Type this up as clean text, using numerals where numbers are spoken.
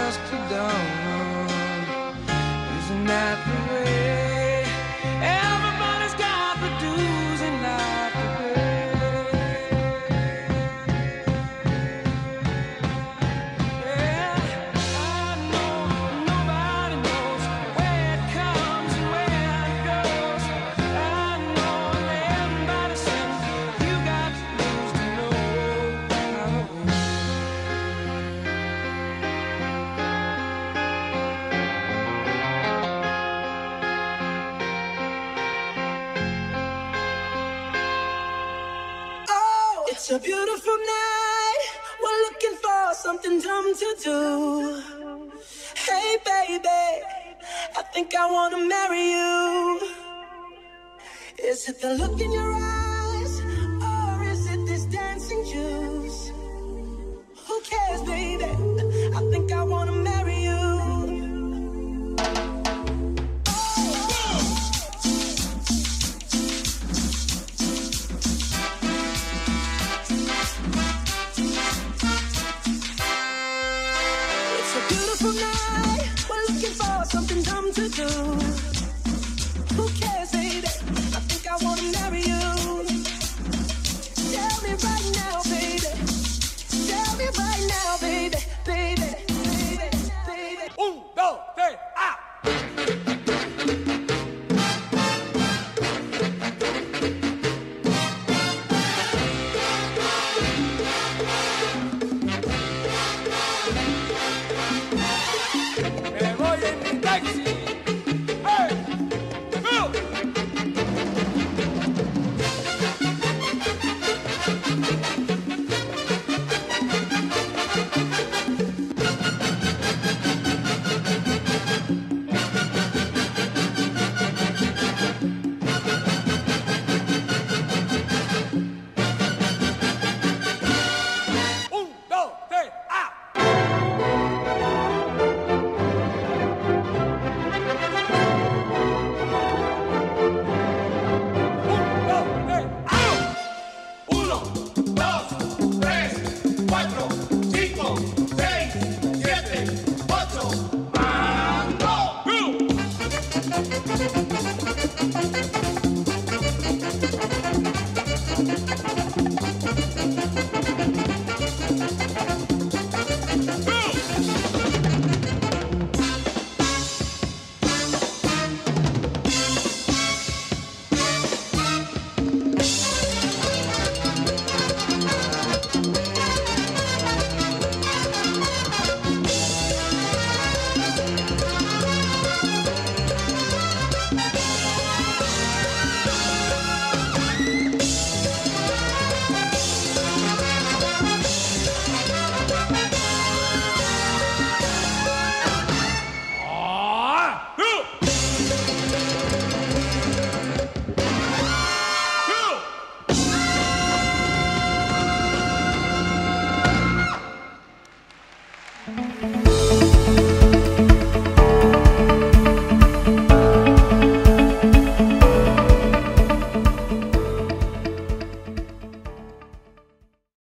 dusk to dawn. Isn't that the way? Everybody's got the dues in life to pay. Yeah, I know nobody knows where it comes and where it goes. I know everybody says you got to lose to know how to win. Oh, it's a beautiful night. We're looking for something dumb to do. Hey, baby, I think I wanna marry you. Is it the look in your